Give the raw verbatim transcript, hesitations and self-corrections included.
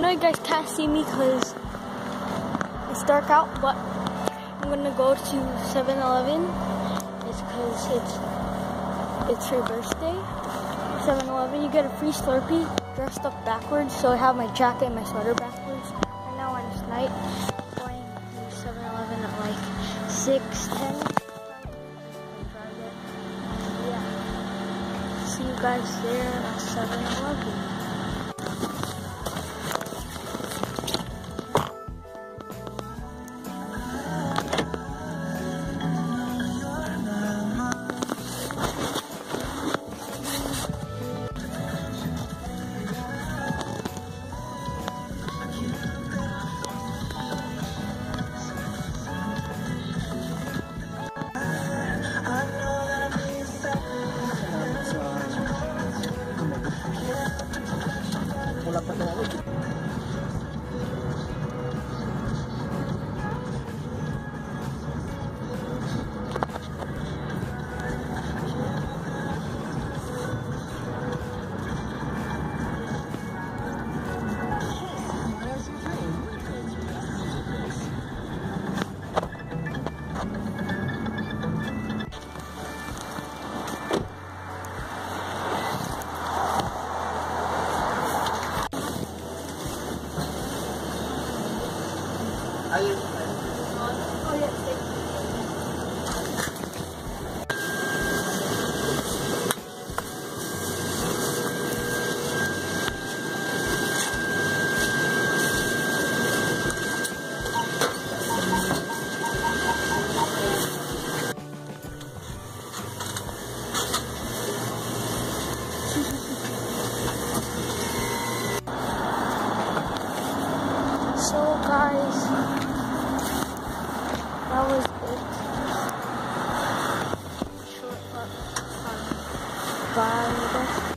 know you guys can't see me because it's dark out, but I'm gonna go to seven eleven. It's because it's it's her birthday. seven eleven, you get a free Slurpee dressed up backwards, so I have my jacket and my sweater backwards. Right now when it's night, I'm going to seven eleven at like six ten. Yeah. See you guys there at seven eleven. Wala pa tayo. Ayun. Oh, yes, thank you. So guys, that was it. Short but fun. Bye.